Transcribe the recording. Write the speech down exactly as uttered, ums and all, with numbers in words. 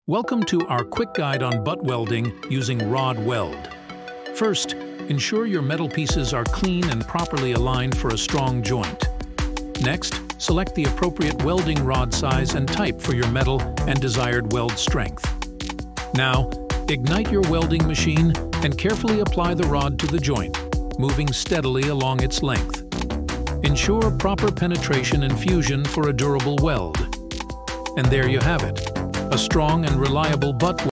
Welcome to our quick guide on butt welding using rod weld. First, ensure your metal pieces are clean and properly aligned for a strong joint. Next, select the appropriate welding rod size and type for your metal and desired weld strength. Now, ignite your welding machine and carefully apply the rod to the joint, moving steadily along its length. Ensure proper penetration and fusion for a durable weld. And there you have it, a strong and reliable butt weld.